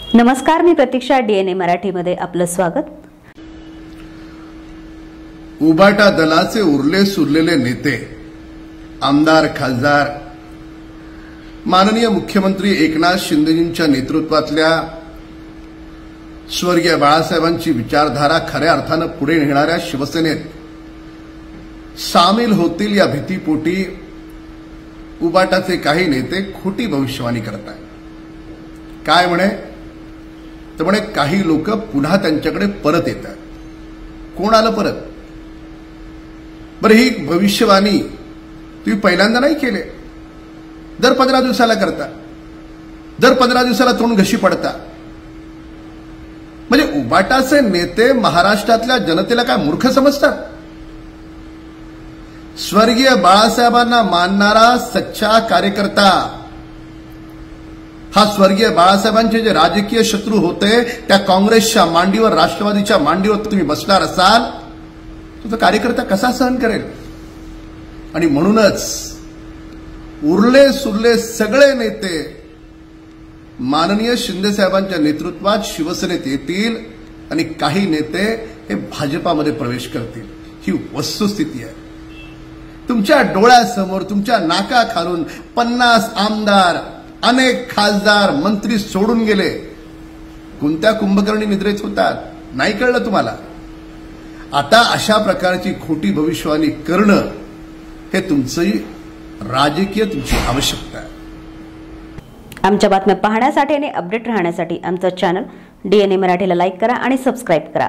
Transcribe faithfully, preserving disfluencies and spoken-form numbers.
नमस्कार, मी प्रतीक्षा. डीएनए मराठीमध्ये आपलं स्वागत. उबाटा दलाचे उरले सुरलेले नेते, आमदार, खासदार माननीय मुख्यमंत्री एकनाथ शिंदेजींच्या नेतृत्वातल्या स्वर्गीय बाळासाहेबांची विचारधारा खऱ्या अर्थानं पुढे नेणाऱ्या शिवसेनेत सामील होतील या भीतीपोटी उबाटाचे काही नेते खोटी भविष्यवाणी करत आहेत. काय म्हणे तर म्हणे काही लोक पुन्हा त्यांच्याकडे परत येतात. कोण आलं परत? बरं, ही भविष्यवाणी तुम्ही पहिल्यांदा नाही केले. दर पंधरा दिवसाला करता, दर पंधरा दिवसाला तोंड घशी पडता. म्हणजे उबाटाचे नेते महाराष्ट्रातल्या जनतेला काय मूर्ख समजतात? स्वर्गीय बाळासाहेबांना मानणारा सच्चा कार्यकर्ता, हा स्वर्गीय बाळासाहेबांचे जे राजकीय शत्रू होते त्या काँग्रेसच्या मांडीवर, राष्ट्रवादीच्या मांडीवर तुम्ही बसणार असाल तर तो कार्यकर्ता कसा सहन करेल? आणि म्हणूनच उरले सुरले सगळे नेते माननीय शिंदे साहेबांच्या नेतृत्वात शिवसेनेत येतील आणि काही नेते हे भाजपामध्ये प्रवेश करतील. ही वस्तुस्थिती आहे. तुमच्या डोळ्यासमोर, तुमच्या नाकाखालून पन्नास आमदार, अनेक खासदार, मंत्री सोडून गेले. कोणत्या कुंभकर्णी निद्रेत होतात नाही कळलं तुम्हाला? आता अशा प्रकारची खोटी भविष्यवाणी करणं हे तुमची राजकीय तुमची आवश्यकता आहे. आमच्या बातम्या पाहण्यासाठी आणि अपडेट राहण्यासाठी आमचं चॅनल डीएनए मराठीला लाईक करा आणि सबस्क्राईब करा.